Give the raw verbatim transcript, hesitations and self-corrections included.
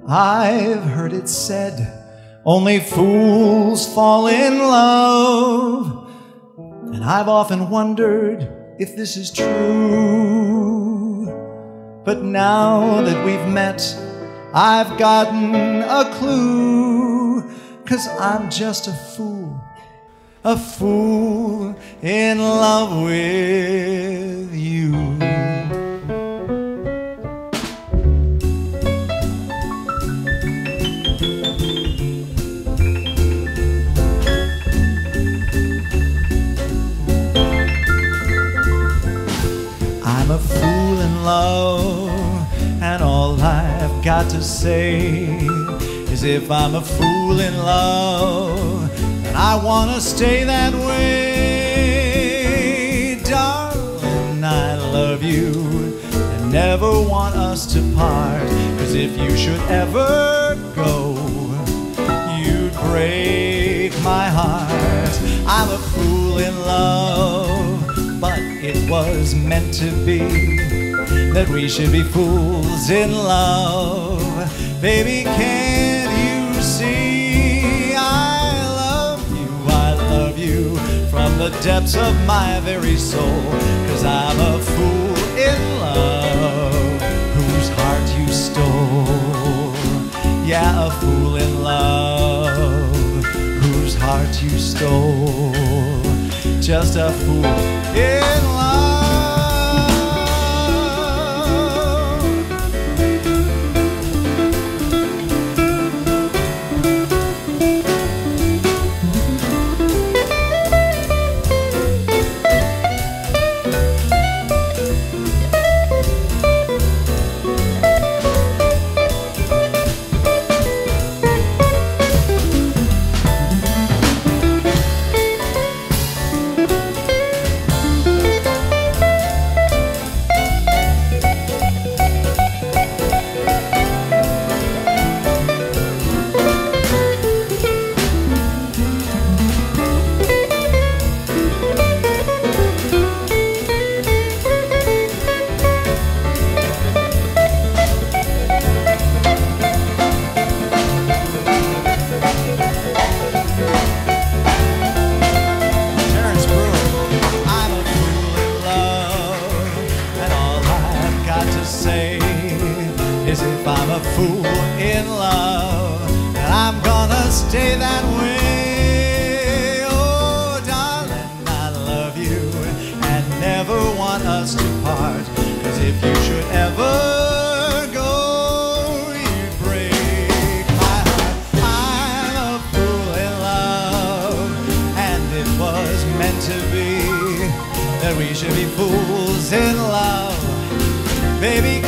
I've heard it said, only fools fall in love. And I've often wondered if this is true. But now that we've met, I've gotten a clue. 'Cause I'm just a fool, a fool in love with you. I'm a fool in love, and all I've got to say is if I'm a fool in love, then I want to stay that way. Darling, I love you and never want us to part, 'cause if you should ever go, you'd break my heart. I'm a fool in love, but it was meant to be that we should be fools in love. Baby, can't you see I love you, I love you from the depths of my very soul. 'Cause I'm a fool in love whose heart you stole. Yeah, a fool in love whose heart you stole. Just a fool in love. Is if I'm a fool in love, and I'm gonna stay that way. Oh, darling, I love you and never want us to part, 'cause if you should ever go, you'd break my heart. I'm a fool in love, and it was meant to be that we should be fools in love. Baby,